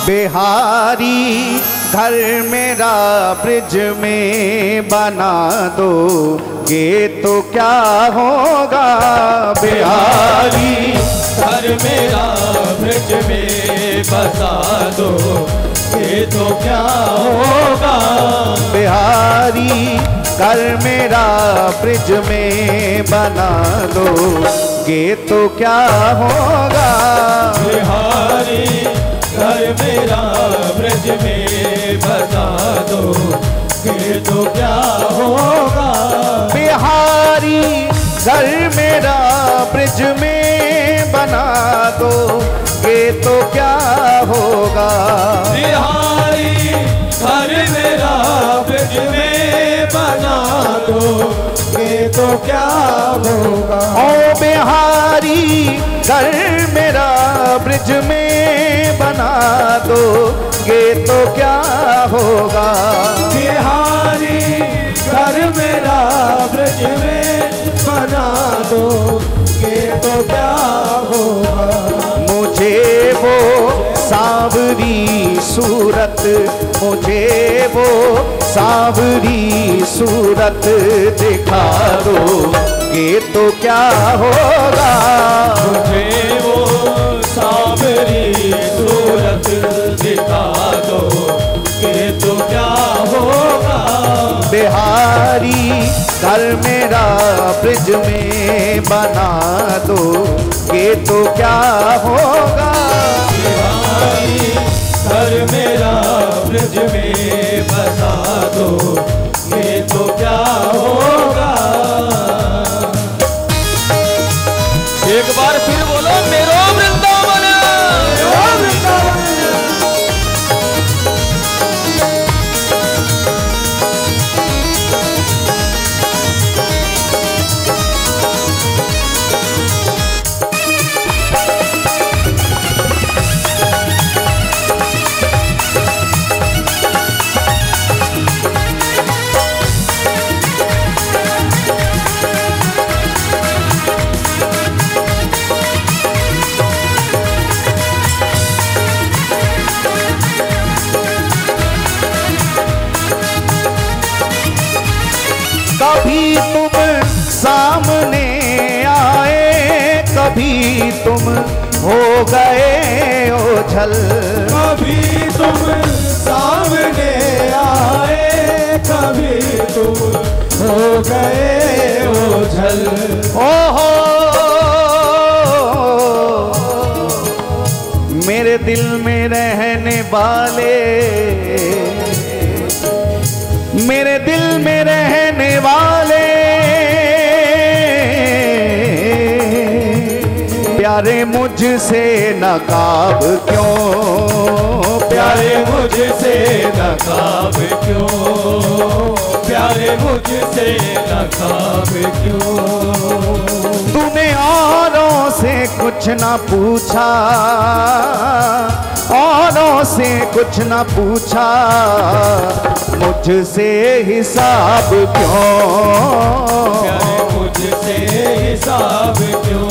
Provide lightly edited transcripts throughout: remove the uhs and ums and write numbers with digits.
बिहारी घर मेरा ब्रिज में बना दो ये तो क्या होगा। बिहारी घर मेरा ब्रिज में बसा दो ये तो क्या होगा। बिहारी घर मेरा ब्रिज में बना दो ये तो क्या होगा। बिहारी घर मेरा ब्रिज में बसा दो ये तो क्या होगा। बिहारी घर मेरा ब्रिज में बना दो ये तो क्या होगा। बिहारी घर मेरा ब्रिज में बना दो ये तो क्या होगा। ओ बिहारी घर मेरा ब्रिज में बना दो ये तो क्या होगा। बिहारी घर मेरा ब्रिज में बना दो ये तो क्या होगा। मुझे वो सांवरी सूरत मुझे वो सांवरी सूरत दिखा दो ये तो क्या होगा। मुझे वो सांवरी सूरत दिखा दो ये तो क्या होगा। बिहारी घर मेरा ब्रिज में बना दो ये तो क्या होगा। बिहारी घर मेरा ब्रिज में बसा दो ये तो क्या होगा। एक बार फिर बोलो मेरो वृंदावन, मेरो वृंदावन। कभी तुम सामने आए कभी तुम हो गए ओझल। कभी तुम सामने आए कभी तुम हो गए ओझल। ओहो मेरे दिल में रहने वाले मेरे दिल में रहने वाले प्यारे मुझसे नकाब क्यों। प्यारे मुझसे नकाब क्यों। प्यारे मुझसे नकाब क्यों। तूने औरों से कुछ ना पूछा औरों से कुछ ना पूछा मुझसे हिसाब क्यों। प्यारे मुझसे हिसाब क्यों।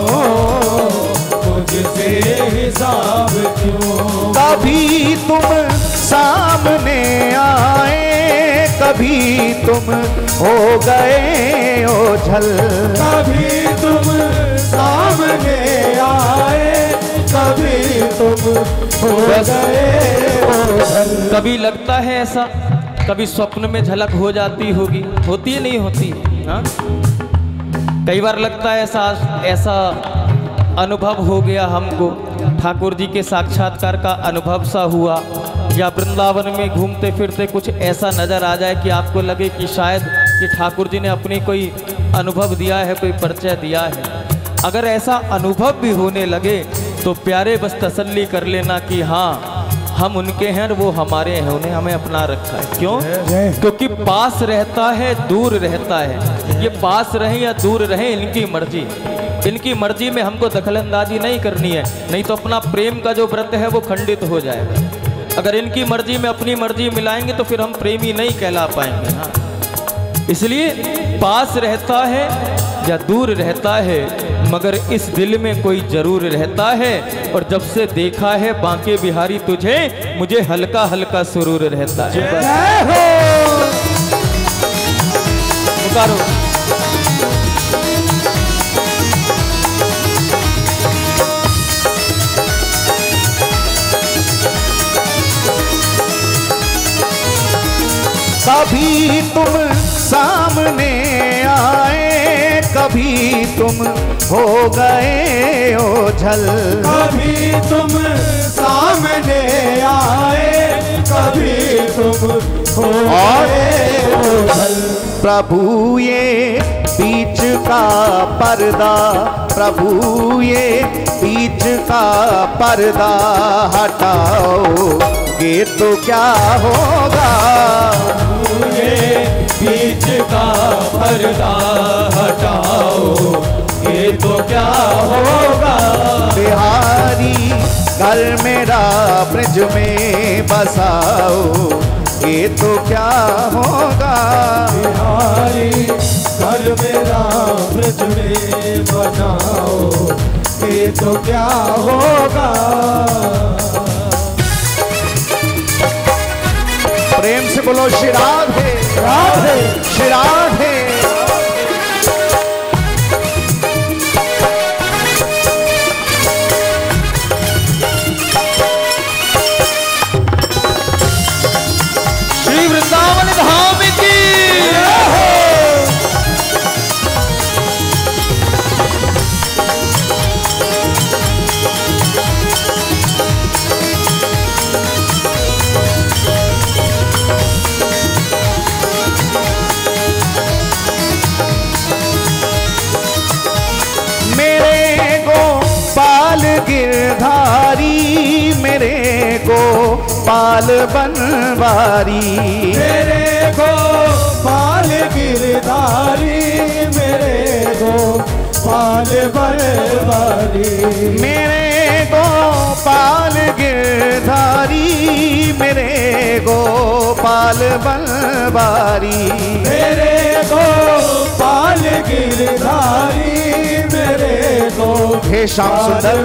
मुझसे हिसाब क्यों। कभी तुम सामने आए कभी तुम हो गए ओझल। कभी तुम सामने आए कभी तुम हो गए ओझल। कभी लगता है ऐसा, कभी स्वप्न में झलक हो जाती होगी, होती है नहीं होती। हाँ कई बार लगता है ऐसा अनुभव हो गया हमको, ठाकुर जी के साक्षात्कार का अनुभव सा हुआ, या वृंदावन में घूमते फिरते कुछ ऐसा नजर आ जाए कि आपको लगे कि शायद कि ठाकुर जी ने अपनी कोई अनुभव दिया है, कोई परिचय दिया है। अगर ऐसा अनुभव भी होने लगे तो प्यारे बस तसल्ली कर लेना कि हाँ हम उनके हैं और वो हमारे हैं, उन्हें हमें अपना रखा है। क्यों? क्योंकि पास रहता है दूर रहता है, ये पास रहे या दूर रहे इनकी मर्जी। इनकी मर्जी में हमको दखलंदाजी नहीं करनी है, नहीं तो अपना प्रेम का जो व्रत है वो खंडित हो जाएगा। अगर इनकी मर्जी में अपनी मर्जी मिलाएंगे तो फिर हम प्रेमी नहीं कहला पाएंगे। हाँ इसलिए पास रहता है या दूर रहता है मगर इस दिल में कोई जरूर रहता है। और जब से देखा है बांके बिहारी तुझे, मुझे हल्का हल्का सुरूर रहता है। पुकारो। कभी तुम सामने आए, कभी तुम हो गए ओझल। कभी तुम सामने आए, कभी तुम हो गए ओझल। प्रभु ये बीच का पर्दा, प्रभु ये बीच का पर्दा हटाओ, ये तो क्या होगा। ये बीच का पर्दा हटाओ, ये तो क्या होगा। बिहारी घर मेरा ब्रज में बसाओ, ये तो क्या होगा। बिहारी घर मेरा ब्रज में बनाओ, ये तो क्या होगा। प्रेम से बोलो श्री राधे राधे श्री राधे। श्री वृंदावन धाम की गिरधारी, मेरे को पाल बनवारी। मेरे को पाल गिरधारी, मेरे को पाल बनवारी। मेरे को पाल गिरधारी, मेरे को पाल बनवारी। मेरे को पाल गिरधारी, मेरे को हे श्याम सुंदर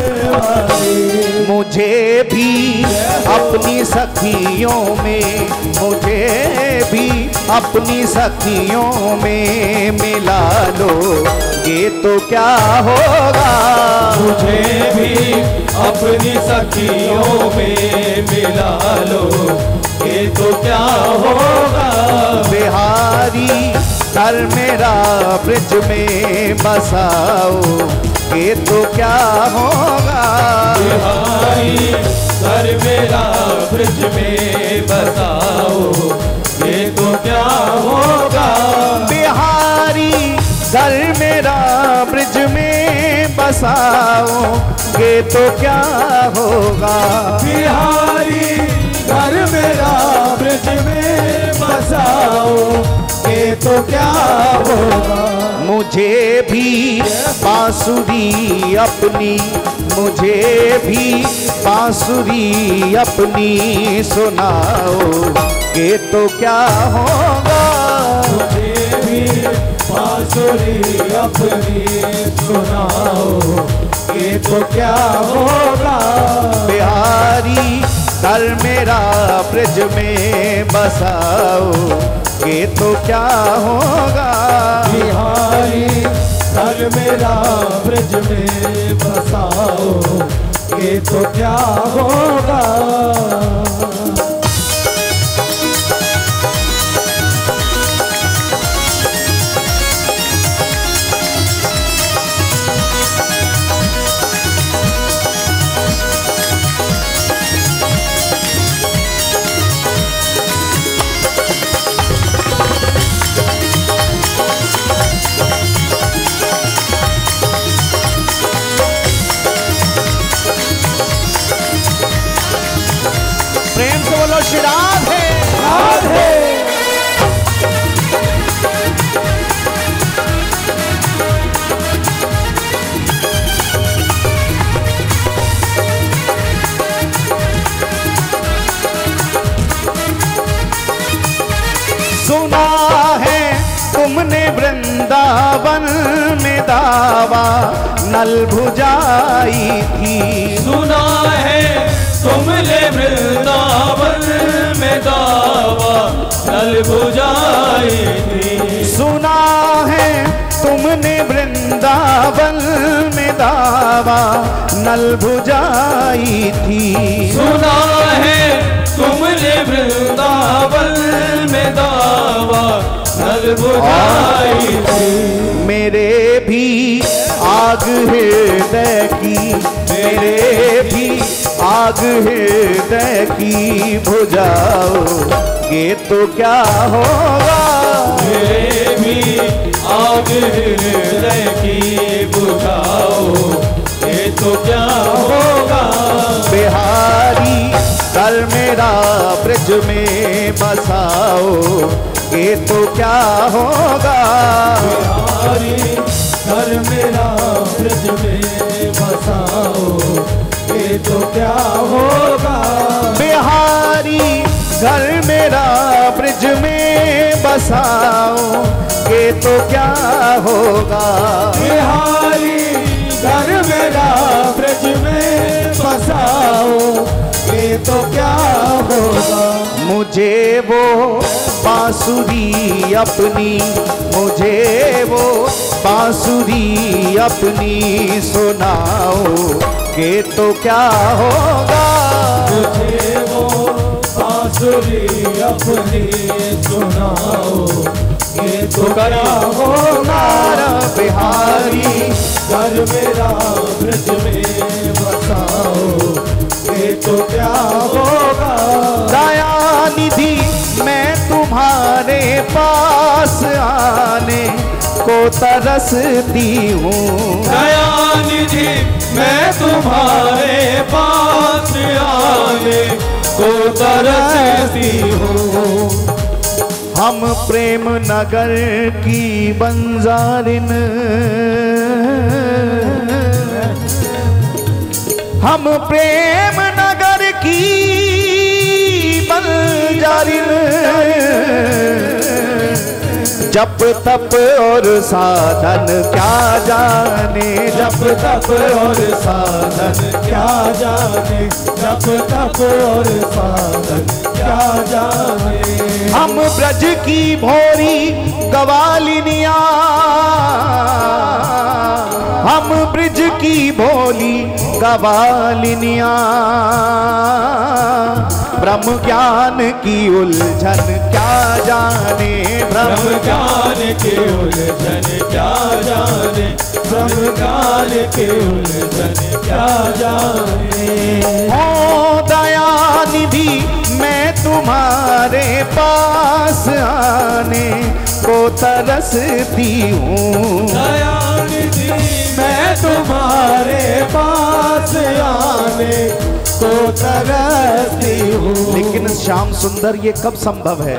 बनवारी। मुझे भी अपनी सखियों में, मुझे भी अपनी सखियों में मिला लो, ये तो क्या होगा। मुझे भी अपनी सखियों में मिला लो, ये तो क्या होगा। बिहारी घर मेरा ब्रज में बसाओ, ये तो क्या होगा। बिहारी घर मेरा ब्रज में बसाओ, ये तो क्या होगा। बिहारी घर मेरा ब्रज में बसाओ, ये तो क्या होगा। बिहारी घर मेरा ब्रज में बसाओ, ये तो क्या होगा। मुझे भी बांसुरी अपनी, मुझे भी बांसुरी अपनी सुनाओ, ये तो क्या होगा। मुझे भी बांसुरी अपनी सुनाओ, ये तो क्या होगा। बिहारी घर मेरा ब्रज में बसाओ, ये तो क्या होगा। बिहारी घर मेरा ब्रज में बसाओ, ये तो क्या होगा। प्रेम से बोलो श्री राधे राधे। सुना है तुमने वृंदावन में दावा, नल भुजाई थी। सुना है तुमने वृंदावन में दावा नल बुझाई थी। सुना है तुमने वृंदावन में दावा नल भुजाई थी। सुना है तुमने वृंदावन में दावा नल बुझाई थी। मेरे भी आग हृदय की, मेरे भी आग हृदय की बुझाओ, ये तो क्या होगा। मेरे भी आग हृदय की बुझाओ, ये तो क्या होगा। बिहारी कर मेरा ब्रज में बसाओ, ये तो क्या होगा। बिहारी कर मेरा ब्रज में बसाओ, ये तो क्या होगा। बिहारी घर मेरा ब्रज में बसाओ, ये तो क्या होगा। बिहारी घर मेरा ब्रज में बसाओ, ये तो क्या होगा। मुझे वो बांसुरी अपनी, मुझे वो बांसुरी अपनी सुनाओ, ये तो क्या होगा। मुझे वो बांसुरी अपनी सुनाओ, ये तो क्या होगा। बिहारी घर मेरा ब्रज में बसाओ, ये तो क्या होगा। दया निधि मैं तुम्हारे पास आने को तरसती हूँ। दया निधि मैं तुम्हारे पास आने को तरसती हूँ। हम प्रेम नगर की बंजारिन, हम प्रेम नगर की बंजारिन, जप तप और साधन क्या जाने, जप तप और साधन क्या जाने, जप तप और साधन क्या जाने। हम ब्रज की भोरी गवालिनिया, हम ब्रज की भोली गवालिनिया, ब्रह्म ज्ञान की उलझन क्या जाने। ब्रह्म ज्ञान के उलझन क्या जाने, ब्रह्म ज्ञान के उलझन क्या जाने। हो दया निधि मैं तुम्हारे पास आने को तरसती हूँ। दया निधि मैं तुम्हारे पास आने को तरसती हूँ। लेकिन श्याम सुंदर ये कब संभव है।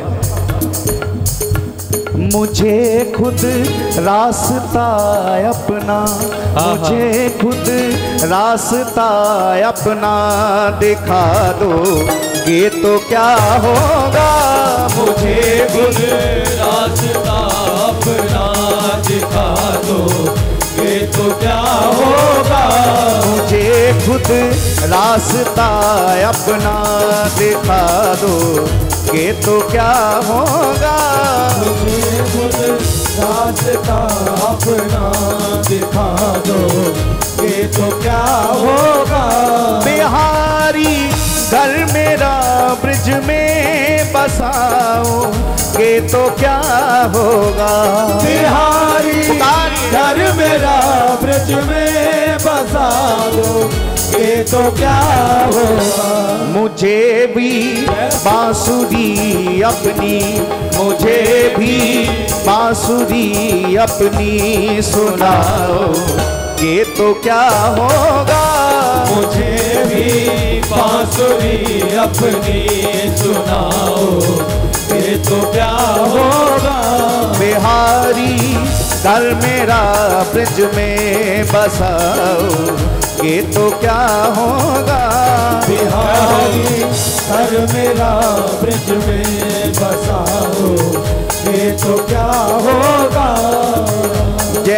मुझे खुद रास्ता अपना, मुझे खुद रास्ता अपना दिखा दो, ये तो क्या होगा। मुझे खुद रास्ता अपना दिखा दो, ये तो क्या होगा। मुझे खुद रास्ता अपना दिखा दो, ये तो क्या होगा। मुझे खुद रास्ता अपना दिखा दो, ये तो क्या होगा। बिहारी घर मेरा ब्रज में बसाओ, ये तो क्या होगा। बिहारी घर मेरा ब्रज में बसा दो, ये तो क्या होगा। मुझे भी बांसुरी अपनी, मुझे भी बांसुरी अपनी सुनाओ, ये तो क्या होगा। मुझे भी बांसुरी अपनी सुनाओ, ये तो क्या होगा। बिहारी घर मेरा ब्रज में बसाओ, ये तो क्या होगा। बिहारी घर मेरा ब्रज में बसाओ, ये तो क्या होगा। जय जय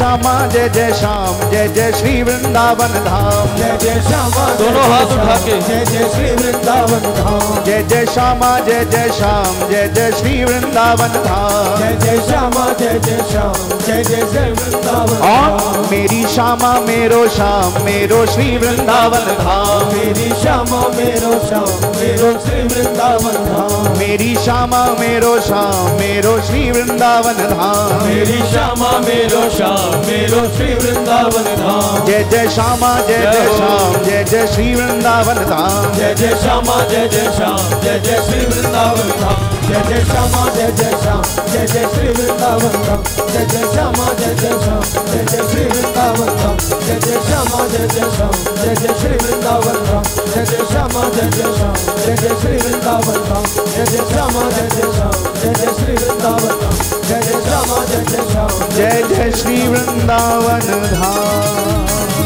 श्यामा जय जय श्याम जय जय श्री वृंदावन धाम जय जय श्यामा दोनों हाथ उठा के जय जय श्री वृंदावन धाम जय जय श्यामा जय जय श्याम जय जय श्री वृंदावन धाम जय जय श्यामा जय जय श्याम जय जय श्री वृंदावन और मेरी श्यामा मेरो श्याम मेरो श्री वृंदावन धाम मेरी श्यामा मेरो श्याम मेरो श्री वृंदावन धाम मेरी श्यामा मेरो श्याम मेरो श्री वृंदावन धाम मेरी श्यामा मेरो श्याम मेरो श्री वृंदावन धाम जय जय श्यामा जय जय श्याम जय जय श्री वृंदावन धाम जय जय श्यामा जय जय श्याम जय जय श्री वृंदावन धाम जय जय श्यामा जय जय श्याम जय जय श्री वृंदावन धाम जय जय श्यामा जय जय श्याम जय जय श्री वृंदावन धाम जय जय श्यामा जय जय श्याम जय जय श्री वृंदावन धाम जय जय श्यामा जय जय श्याम जय जय श्री वृंदावन धाम जय जय श्यामा जय जय श्याम जय जय श्री वृंदावन धाम जय जय श्यामा जय जय श्याम जय जय श्री वृंदावन धाम।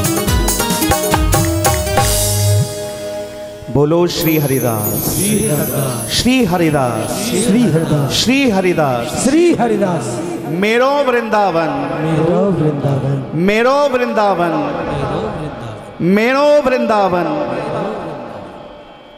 बोलो श्री हरिदास श्री हरिदास श्री हरिदास श्री हरिदास श्री हरिदास मेरो वृंदावन मेरो वृंदावन मेरो वृंदावन मेरो वृंदावन